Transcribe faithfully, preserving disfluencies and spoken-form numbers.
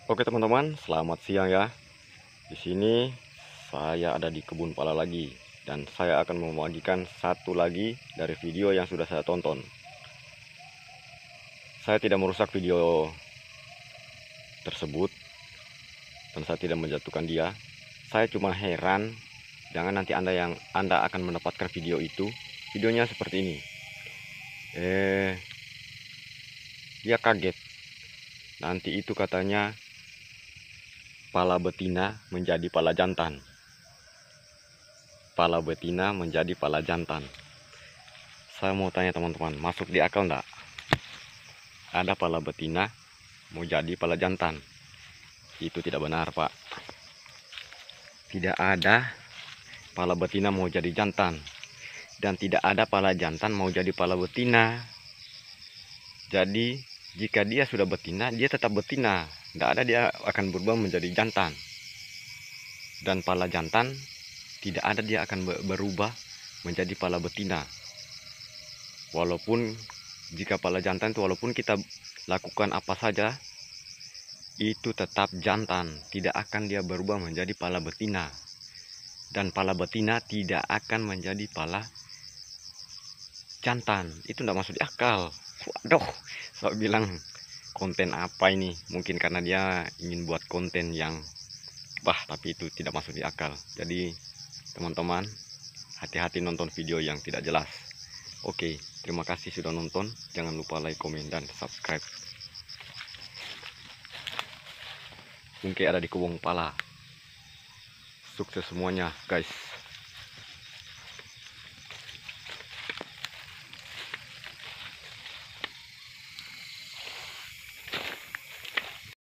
Oke teman-teman, selamat siang ya. Di sini saya ada di kebun pala lagi dan saya akan membagikan satu lagi dari video yang sudah saya tonton. Saya tidak merusak video tersebut dan saya tidak menjatuhkan dia. Saya cuma heran, jangan nanti Anda yang Anda akan mendapatkan video itu, videonya seperti ini. Eh, dia kaget. Nanti itu katanya pala betina menjadi pala jantan. Pala betina menjadi pala jantan. Saya mau tanya teman-teman, masuk di akal enggak? Ada pala betina mau jadi pala jantan. Itu tidak benar, Pak. Tidak ada pala betina mau jadi jantan. Dan tidak ada pala jantan mau jadi pala betina. Jadi, jika dia sudah betina, dia tetap betina. Tidak ada dia akan berubah menjadi jantan. Dan pala jantan, tidak ada dia akan berubah menjadi pala betina. Walaupun jika pala jantan itu walaupun kita lakukan apa saja, itu tetap jantan, tidak akan dia berubah menjadi pala betina. Dan pala betina tidak akan menjadi pala jantan. Itu tidak masuk di akal. Waduh, saya bilang konten apa ini? Mungkin karena dia ingin buat konten yang wah, tapi itu tidak masuk di akal. Jadi teman-teman, hati-hati nonton video yang tidak jelas. Oke, terima kasih sudah nonton. Jangan lupa like, komen, dan subscribe. Mungkin ada di kebun pala. Sukses semuanya, guys.